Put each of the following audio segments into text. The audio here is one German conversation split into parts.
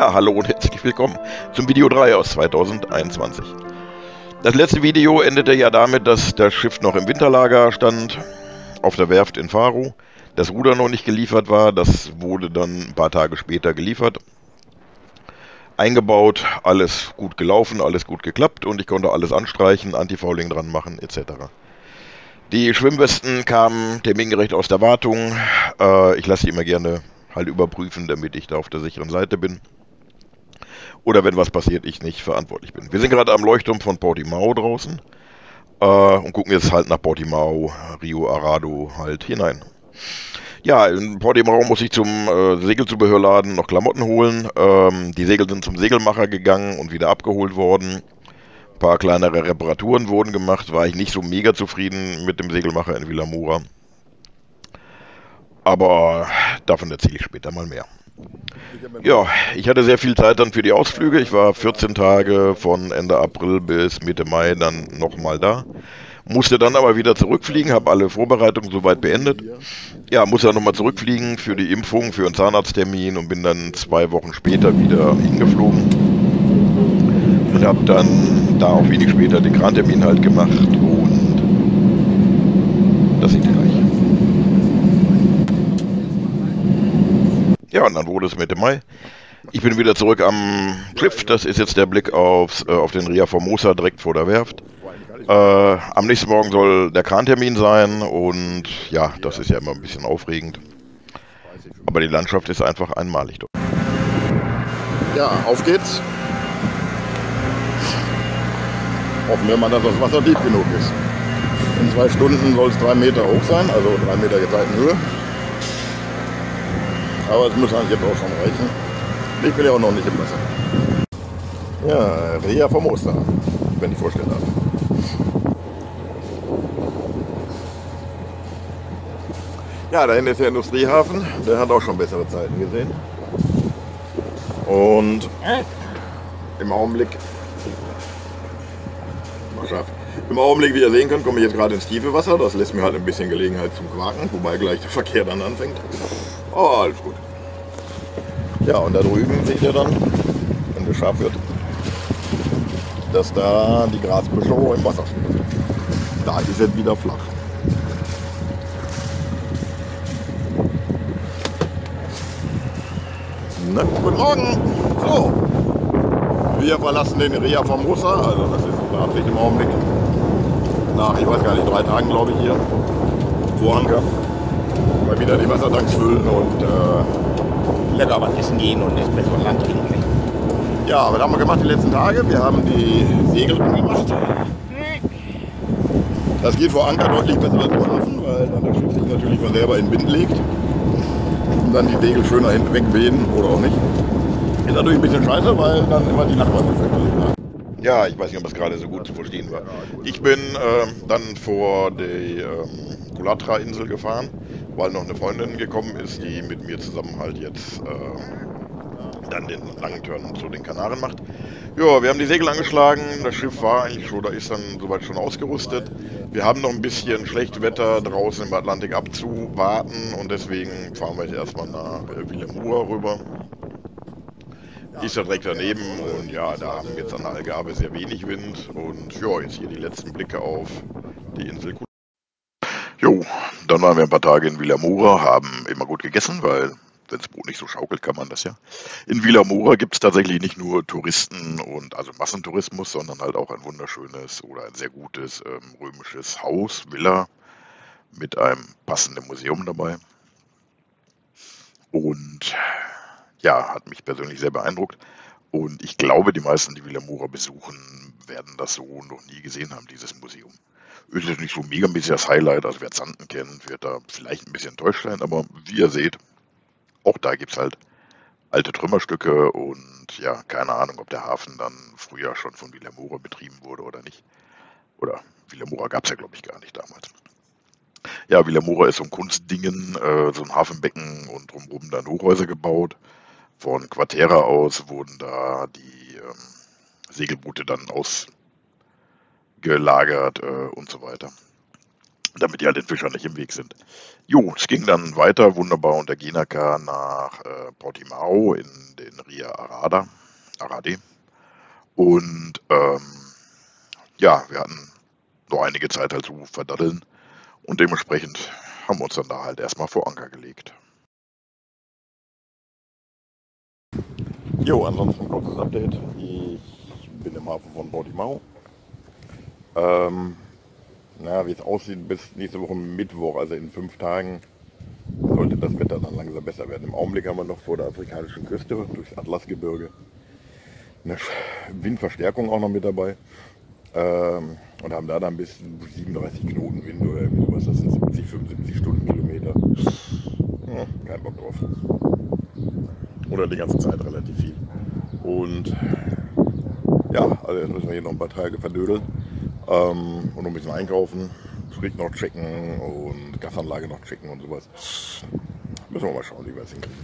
Ja, hallo und herzlich willkommen zum Video 3 aus 2021. Das letzte Video endete ja damit, dass das Schiff noch im Winterlager stand, auf der Werft in Faro, das Ruder noch nicht geliefert war, das wurde dann ein paar Tage später geliefert. Eingebaut, alles gut gelaufen, alles gut geklappt und ich konnte alles anstreichen, Antifouling dran machen etc. Die Schwimmwesten kamen termingerecht aus der Wartung. Ich lasse die immer gerne halt überprüfen, damit ich da auf der sicheren Seite bin. Oder wenn was passiert, ich nicht verantwortlich bin. Wir sind gerade am Leuchtturm von Portimao draußen und gucken jetzt halt nach Portimao, Rio Arado halt hinein. Ja, in Portimao muss ich zum Segelzubehörladen noch Klamotten holen. Die Segel sind zum Segelmacher gegangen und wieder abgeholt worden. Ein paar kleinere Reparaturen wurden gemacht. War ich nicht so mega zufrieden mit dem Segelmacher in Vilamura. Aber davon erzähle ich später mal mehr. Ja, ich hatte sehr viel Zeit dann für die Ausflüge. Ich war 14 Tage von Ende April bis Mitte Mai dann nochmal da. Musste dann aber wieder zurückfliegen, habe alle Vorbereitungen soweit beendet. Ja, musste dann nochmal zurückfliegen für die Impfung, für einen Zahnarzttermin und bin dann 2 Wochen später wieder hingeflogen. Und habe dann da auch wenig später den Krantermin halt gemacht und das seht ihr gleich. Ja, und dann wurde es Mitte Mai. Ich bin wieder zurück am Schiff. Das ist jetzt der Blick auf den Ria Formosa direkt vor der Werft. Am nächsten Morgen soll der Krantermin sein und ja, das ist ja immer ein bisschen aufregend. Aber die Landschaft ist einfach einmalig dort. Ja, auf geht's. Hoffen wir mal, dass das Wasser tief genug ist. In 2 Stunden soll es 3 Meter hoch sein, also 3 Meter Seitenhöhe. Aber es muss eigentlich jetzt auch schon reichen. Ich bin ja auch noch nicht im Wasser. Ja, Ria Formosa, wenn ich vorstellen darf. Ja, da hinten ist der Industriehafen. Der hat auch schon bessere Zeiten gesehen. Und im Augenblick, wie ihr sehen könnt, komme ich jetzt gerade ins tiefe Wasser. Das lässt mir halt ein bisschen Gelegenheit zum Quaken, wobei gleich der Verkehr dann anfängt. Oh, alles gut. Ja, und da drüben seht ihr dann, wenn es scharf wird, dass da die Grasbüschel im Wasser steht. Da ist es wieder flach. Na, guten Morgen! So, wir verlassen den Ria Formosa, also das ist unser Absicht im Augenblick. Nach, ich weiß gar nicht, 3 Tagen glaube ich hier, vor Anker. Mal wieder die Wassertanks füllen und lecker was essen gehen und Espresso und Land trinken. Ja, was haben wir gemacht die letzten Tage? Wir haben die Segel angemacht. Das geht vor Anker deutlich besser als vor Hafen, weil dann das Schiff sich natürlich von selber in den Wind legt und dann die Segel schöner hinten wegwehen oder auch nicht. Ist natürlich ein bisschen scheiße, weil dann immer die Nachbarn sind. Ja, ich weiß nicht, ob das gerade so gut zu verstehen war. Ich bin dann vor die Kulatra-Insel gefahren, weil noch eine Freundin gekommen ist, die mit mir zusammen halt jetzt dann den langen Turn zu den Kanaren macht. Ja, wir haben die Segel angeschlagen, das Schiff war eigentlich schon, da ist dann soweit schon ausgerüstet. Wir haben noch ein bisschen schlechtes Wetter draußen im Atlantik abzuwarten und deswegen fahren wir jetzt erstmal nach Vilamura rüber. Ist ja direkt daneben und ja, da haben wir jetzt an der Algarve sehr wenig Wind und ja, jetzt hier die letzten Blicke auf die Insel. Jo, dann waren wir ein paar Tage in Vilamura, haben immer gut gegessen, weil wenn das Boot nicht so schaukelt, kann man das ja. In Vilamura gibt es tatsächlich nicht nur Touristen und also Massentourismus, sondern halt auch ein wunderschönes oder ein sehr gutes römisches Haus, Villa mit einem passenden Museum dabei. Und ja, hat mich persönlich sehr beeindruckt. Und ich glaube, die meisten, die Vilamura besuchen, werden das so noch nie gesehen haben, dieses Museum. Ist jetzt nicht so mega ein bisschen das Highlight, also wer Xanten kennt, wird da vielleicht ein bisschen enttäuscht sein, aber wie ihr seht, auch da gibt es halt alte Trümmerstücke und ja, keine Ahnung, ob der Hafen dann früher schon von Vilamura betrieben wurde oder nicht. Oder Vilamura gab es ja, glaube ich, gar nicht damals. Ja, Vilamura ist so ein Kunstdingen, so ein Hafenbecken und drumherum dann Hochhäuser gebaut. Von Quartera aus wurden da die Segelboote dann ausgelagert und so weiter. damit die halt den Fischern nicht im Weg sind. Jo, es ging dann weiter wunderbar unter Genaka nach Portimao in den Ria Arade. Und ja, wir hatten noch einige Zeit halt zu verdaddeln und dementsprechend haben wir uns dann da halt erstmal vor Anker gelegt. Jo, ansonsten kurzes Update. Ich bin im Hafen von Portimao. Wie es aussieht, bis nächste Woche Mittwoch, also in 5 Tagen, sollte das Wetter dann langsam besser werden. Im Augenblick haben wir noch vor der afrikanischen Küste, durchs Atlasgebirge, eine Windverstärkung auch noch mit dabei. Und haben da dann bis 37 Knoten Wind oder irgendwas, das sind 70, 75 Stundenkilometer. Ja, kein Bock drauf. Oder die ganze Zeit relativ viel. Und ja, also jetzt müssen wir hier noch ein paar Tage verdödeln und noch ein bisschen einkaufen, Sprit noch checken und Gasanlage noch checken und sowas. Müssen wir mal schauen, wie wir es hinkriegen.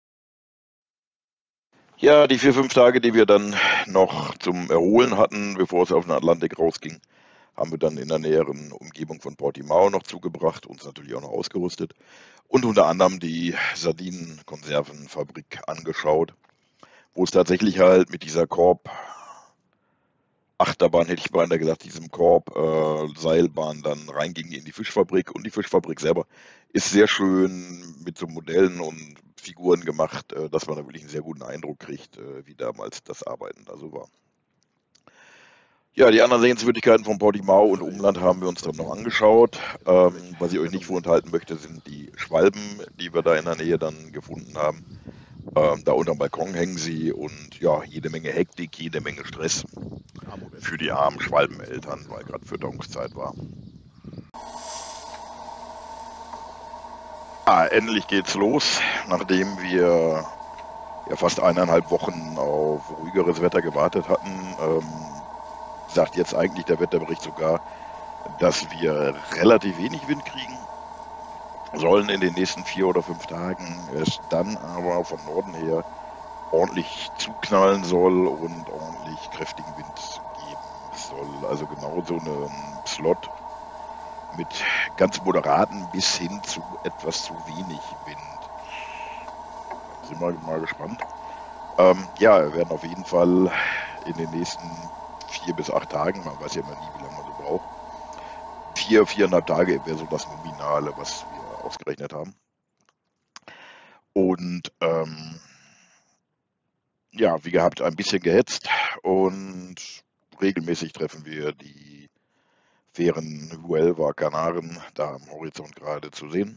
Ja, die 4-5 Tage, die wir dann noch zum Erholen hatten, bevor es auf den Atlantik rausging, haben wir dann in der näheren Umgebung von Portimao noch zugebracht, uns natürlich auch noch ausgerüstet und unter anderem die Sardinenkonservenfabrik angeschaut, wo es tatsächlich halt mit dieser Korb-Achterbahn, hätte ich beinahe gesagt, diesem Korb-Seilbahn dann reinging in die Fischfabrik. Und die Fischfabrik selber ist sehr schön mit so Modellen und Figuren gemacht, dass man da wirklich einen sehr guten Eindruck kriegt, wie damals das Arbeiten da so war. Ja, die anderen Sehenswürdigkeiten von Portimao und Umland haben wir uns dann noch angeschaut. Was ich euch nicht vorenthalten möchte, sind die Schwalben, die wir da in der Nähe dann gefunden haben. Da unterm Balkon hängen sie und ja, jede Menge Hektik, jede Menge Stress für die armen Schwalbeneltern, weil gerade Fütterungszeit war. Ja, endlich geht's los, nachdem wir ja fast 1,5 Wochen auf ruhigeres Wetter gewartet hatten. Sagt jetzt eigentlich der Wetterbericht sogar, dass wir relativ wenig Wind kriegen sollen in den nächsten 4 oder 5 Tagen. Es dann aber von Norden her ordentlich zuknallen soll und ordentlich kräftigen Wind geben soll. Also genau so einen Slot mit ganz moderaten bis hin zu etwas zu wenig Wind. Sind wir mal gespannt. Ja, wir werden auf jeden Fall in den nächsten 4 bis 8 Tagen, man weiß ja immer nie, wie lange man so braucht, 4,5 Tage wäre so das Nominale, was wir ausgerechnet haben. Und ja, wie gehabt, ein bisschen gehetzt und regelmäßig treffen wir die Fähren Huelva Kanaren da am Horizont gerade zu sehen.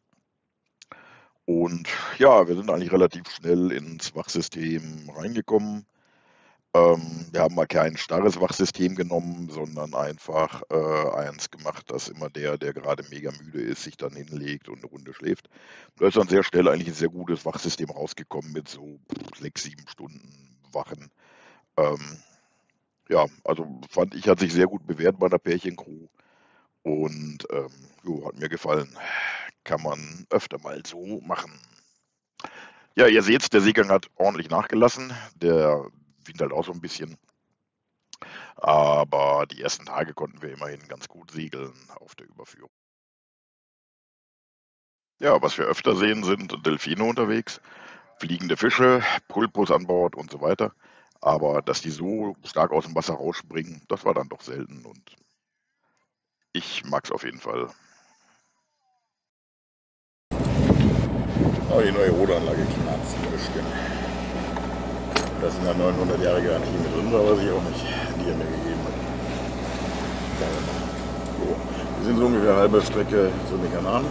Und ja, wir sind eigentlich relativ schnell ins Wachsystem reingekommen. Wir haben mal kein starres Wachsystem genommen, sondern einfach eins gemacht, dass immer der gerade mega müde ist, sich dann hinlegt und eine Runde schläft. Da ist dann sehr schnell eigentlich ein sehr gutes Wachsystem rausgekommen mit so 6-7 Stunden Wachen. Ja, also fand ich, hat sich sehr gut bewährt bei der Pärchencrew und jo, hat mir gefallen. Kann man öfter mal so machen. Ja, ihr seht, der Seegang hat ordentlich nachgelassen. Der Wind halt auch so ein bisschen. Aber die ersten Tage konnten wir immerhin ganz gut segeln auf der Überführung. Ja, was wir öfter sehen, sind Delfine unterwegs, fliegende Fische, Pulpus an Bord und so weiter. Aber dass die so stark aus dem Wasser rausspringen, das war dann doch selten und ich mag es auf jeden Fall. Oh, die neue Ruderanlage knarzt bestimmt. Da ist in der 900 Jahre Garantie mit drin, weiß ich auch nicht, die er mir gegeben hat. So, wir sind so ungefähr halbe Strecke zu den Kanaren.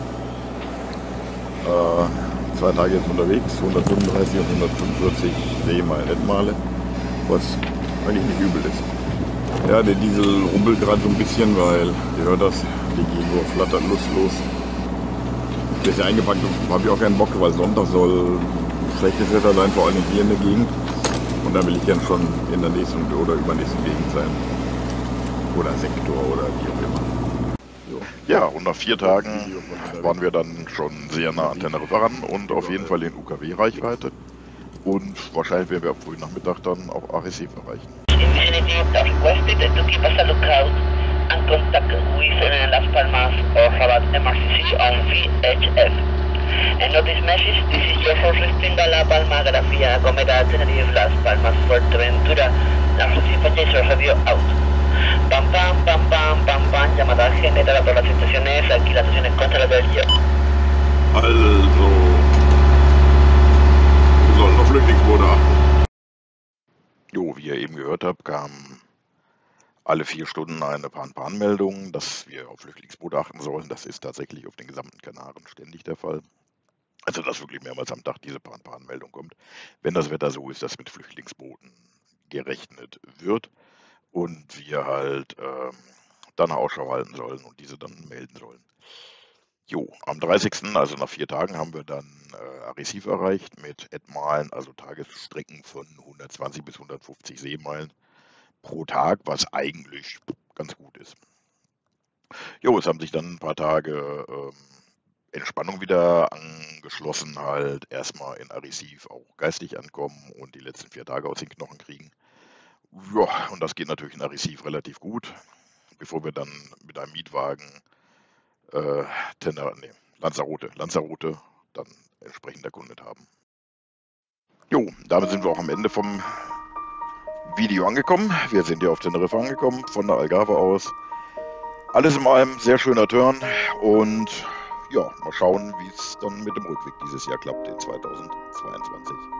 2 Tage jetzt unterwegs, 135 und 145 Seemeilen, was eigentlich nicht übel ist. Ja, der Diesel rumpelt gerade so ein bisschen, weil, ihr hört das, die Genur flattert lustlos. Das ist ja eingepackt, habe ich auch keinen Bock, weil Sonntag soll schlechtes Wetter sein, vor allem hier in der Gegend. Und da will ich dann schon in der nächsten oder übernächsten Gegend sein. Oder Sektor oder wie auch immer. So. Ja, und nach 4 Tagen waren wir dann schon sehr nah an Teneriffa ran und auf jeden Fall in UKW-Reichweite. Und wahrscheinlich werden wir ab frühen Nachmittag dann auch Arrecife erreichen. contact with Las Palmas or Rabat MRCC on VHF. And note this message, this is your first listing a La Palma, Grafía, Gomera, Tenerife, Las Palmas, Fuerteventura, RCC Pachaser, Radio out. Pam pam, pam pam, pam pam, llamada generada a todas las estaciones, aquí las estaciones contra la del Yo. Also, wir sollen auf Flüchtlingsboote achten. Jo, wie ihr eben gehört habt, kam alle 4 Stunden eine Pan-Pan-Meldung, dass wir auf Flüchtlingsboote achten sollen. Das ist tatsächlich auf den gesamten Kanaren ständig der Fall. Also, dass wirklich mehrmals am Tag diese Pan-Pan-Meldung kommt, wenn das Wetter so ist, dass mit Flüchtlingsbooten gerechnet wird und wir halt dann Ausschau halten sollen und diese dann melden sollen. Jo, am 30., also nach 4 Tagen, haben wir dann Arrecife erreicht mit Etmalen, also Tagesstrecken von 120 bis 150 Seemeilen pro Tag, was eigentlich ganz gut ist. Jo, es haben sich dann ein paar Tage Entspannung wieder angeschlossen, halt erstmal in Arrecife auch geistig ankommen und die letzten 4 Tage aus den Knochen kriegen. Ja, und das geht natürlich in Arrecife relativ gut, bevor wir dann mit einem Mietwagen Lanzarote dann entsprechend erkundet haben. Jo, damit sind wir auch am Ende vom Video angekommen. Wir sind ja auf Teneriffa angekommen, von der Algarve aus. Alles in allem sehr schöner Turn und ja, mal schauen, wie es dann mit dem Rückweg dieses Jahr klappt in 2022.